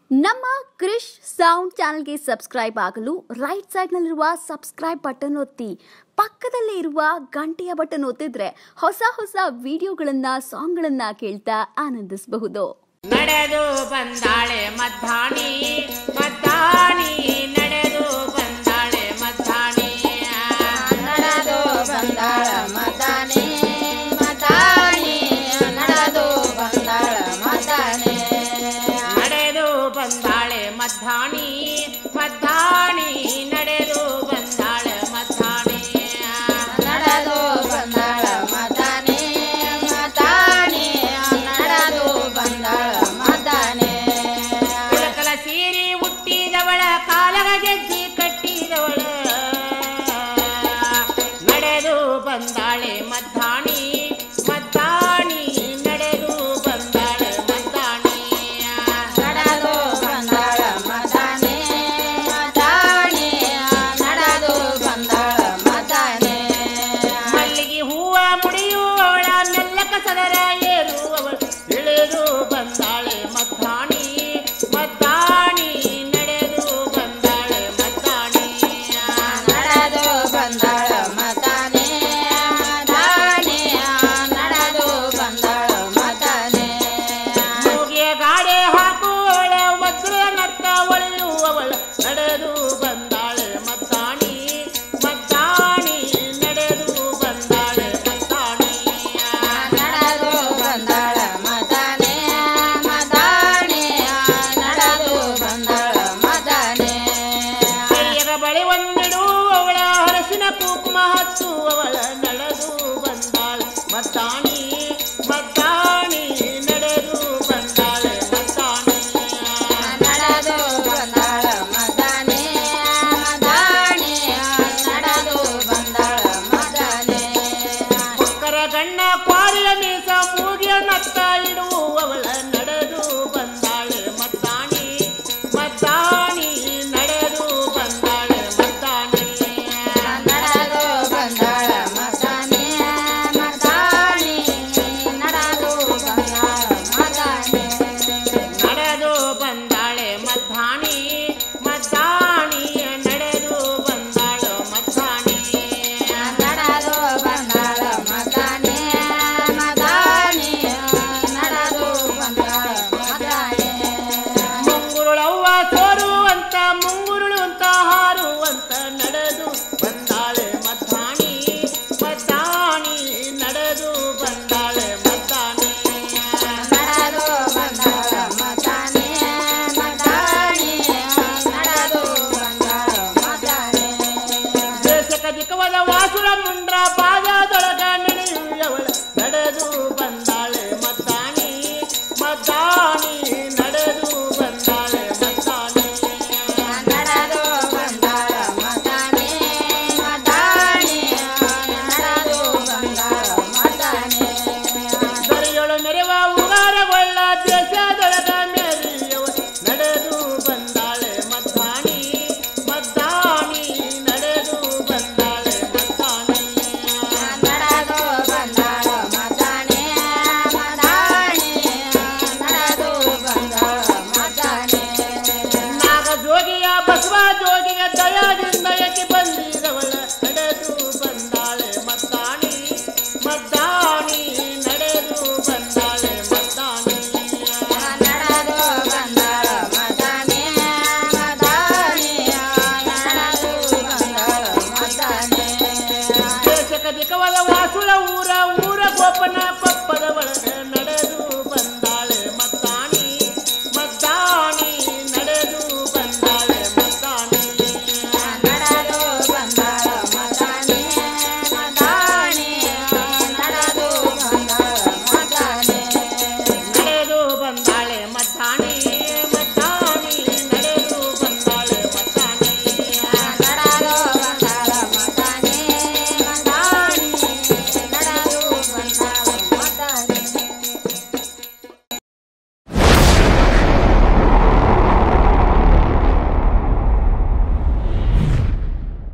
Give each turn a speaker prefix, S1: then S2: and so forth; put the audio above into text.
S1: ನಮ್ಮ ಕ್ರಿಶ್ ಸೌಂಡ್ ಚಾನೆಲ್ಗೆ ಸಬ್ಸ್ಕ್ರೈಬ್ ಆಗಲು ರೈಟ್ ಸೈಡ್ನಲ್ಲಿರುವ ಸಬ್ಸ್ಕ್ರೈಬ್ ಬಟನ್ ಒತ್ತಿ ಪಕ್ಕದಲ್ಲೇ ಇರುವ ಗಂಟೆಯ ಬಟನ್ ಒತ್ತಿದ್ರೆ ಹೊಸ ಹೊಸ ವಿಡಿಯೋಗಳನ್ನ ಸಾಂಗ್ಗಳನ್ನ ಕೇಳ್ತಾ ಆನಂದಿಸಬಹುದು.
S2: ನಡೆದು ಬಂದಾಳೆ ಮದ್ದಾಣಿ ಮದ್ದಾಣಿ ನಡೆದು ಬಂದಾಳೆ ಮದ್ದಾಣಿ
S3: ನಡೆದು ಬಂದಾಳ ಮದ್ದಾಣಿ ಮದ್ದಾಣಿ ನಡೆದು ಬಂದಾಳ ಮದ್ದಾಣಿ
S2: ನಡೆದು ಬಂದಾಳೆ ಮದ್ದಾಣಿ ಮದ್ದಾಣಿ ನಡೆದು ಬಂದಾಳೆ ಮದ್ದಾಣಿ
S3: ನಡೆದು ಬಂದಾಳ ಮದ್ದಾಣಿ ಮದ್ದಾಣಿ ನಡೆದು ಬಂದಾಳ ಮದ್ದಾಣಿ
S2: ಕುಳಕಲ ಸೀರಿ ಹುಟ್ಟಿದವಳ ಕಾಲಗ ಗೆಜ್ಜಿ ಕಟ್ಟಿದವಳ ನಡೆದು ಬಂದಾಳೆ ಮದ್ದಾಣಿ ಮದ್ದಾಣಿ ನಡೆದು ಬಂದಾಳೆ ಮದ್ದಾಣಿ
S3: ನಡೆದು ಬಂದಾಳ ಮದ್ದಾಣಿ ಮದ್ದಾಣಿ ನಡೆದು ಬಂದಾಳ ಮದ್ದಾಣಿ
S2: ಮಲ್ಲಿಗೆ ಹೂವ ಮುಡಿಯುವವಳ ಮೆಲ್ಲಕ ಸದರ ಏರುವವಳ ಇಳಿದು ಬಂದಾಳೆ ಮದ್ದಾಣಿ ಮದ್ದಾಣಿ ನಡೆದು ಬಂದಾಳೆ ಮದ್ದಾಣಿ
S3: ನಡೆದು ಬಂದಾಳ ಮದ್ದಾಣಿ ಮದ್ದಾಣಿ ನಡೆದು ಬಂದಾಳ ಮದ್ದಾಣಿ
S2: ಮೂಗಿಯ ಗಾಡೆ ಹಾಕುವವಳ ವಜ್ರ ನತ್ತ ಒಳ್ಳುವವಳ ನಡೆದು ಬಂದಾಳೆ ಮದ್ದಾಣಿ ಮದ್ದಾಣಿ ನಡೆದು ಬಂದಾಳೆ ಮದ್ದಾಣಿ
S3: ನಡೆದು ಬಂದಾಳ ಮದ್ದಾಣಿ ಮದ್ದಾಣಿ ನಡೆದು ಬಂದಾಳ ಮದ್ದಾಣಿ
S2: ಕೈಯಗ ಬಳೆ ಒಂದಿಡುವವಳ ಹರಸಿನ ಕುಂಕುಮ ಹಚ್ಚುವವಳ ನಡೆದು ಬಂದಾಳೆ ಮದ್ದಾಣಿ ಮದ್ದಾಣಿ ನಡೆದು ಬಂದಾಳೆ ಮದ್ದಾಣಿ
S3: ನಡೆದು ಬಂದಾಳ ಮದ್ದಾಣಿ ಮದ್ದಾಣಿ ನಡೆದು ಬಂದಾಳ ಮದ್ದಾಣಿ
S2: ಮಕ್ಕರ ಗಣ್ಣ ಕ್ವಾರಿಯ ಮೀಸ ಮೂಗಿಯ ನತ್ತ ಇಡುವವಳ ನಡೆದು ಬಂದಾಳೆ ಮದ್ದಾಣಿ ಮದ್ದಾಣಿ ನಡೆದು ಬಂದಾಳೆ ಮದ್ದಾಣಿ
S3: ನಡೆದು ಬಂದಾಳ ಮದ್ದಾಣಿ ಮದ್ದಾಣಿ ನಡೆದು ಬಂದಾಳ ಮದ್ದಾಣಿ
S2: ನಡೆದು ಬಂದಾಳೆ ಮದ್ದಾಣಿ ಮದ್ದಾಣಿ ನಡೆದು ಬಂದಾಳು ಮದ್ದಾಣಿ
S3: ನಡೆದು ಬಂದಾಳ ಮದ್ದಾಣಿ ಮದ್ದಾಣಿ ನಡೆದು ಬಂದಾಳ ಮದ್ದಾಣಿ
S2: ಮುಂಗುರುಳವ್ವ ತೋರುವಂತ ಮುಂಗುರುಳು ಅಂತ ಹಾರುವಂತ ನಡೆದು ಬಂದಾಳೆ ಮದ್ದಾಣಿ ಮದ್ದಾಣಿ ನಡೆದು ಬಂದಾಳೆ ಮದ್ದಾಣಿ
S3: ನಡೆದು ಬಂದಾಳ ಮದ್ದಾಣಿ ಮದ್ದಾಣಿ ನಡೆದು ಬಂದಾಳ ಮದ್ದಾಣಿ
S2: ದೇಶಕ ದಿಕ್ಕವಾದ ವಾಸುಳ ಮುಂಡ್ರ ಪಾದದೊಳಗ ನಡೆಯುವವಳ ನಡೆದು ಬಂದಾಳೆ ಮದ್ದಾಣಿ ಮದ್ದಾಣಿ ನಡೆದು ಬಂದಾಳೆ ಮದ್ದಾಣಿ
S3: ನಡೆದು ಬಂದಾಳ ಮದ್ದಾಣಿ ಮದ್ದಾಣಿ ನಡೆದು ಬಂದಾಳ ಮದ್ದಾಣಿ
S2: ದರಿಯೊಳು ಮೆರೆವ ಉಗಾರಗೊಳ್ಳ ದೇಶದೊಳಗ ಮೆರೆಯುವ ನಡೆದು ಬಂದಾಳೆ ಮದ್ದಾಣಿ ಮದ್ದಾಣಿ ನಡೆದು ಬಂದಾಳೆ ಮದ್ದಾಣಿ
S3: ನಡೆದು ಬಂದಾಳ ಮದ್ದಾಣಿ ಮದ್ದಾಣಿ ನಡೆದು ಬಂದಾಳ ಮದ್ದಾಣಿ
S2: ನಾಗ ಜೋಗಿಯ ಬಸವ ಜೋಗಿಯ ದಯಾದಿಂದ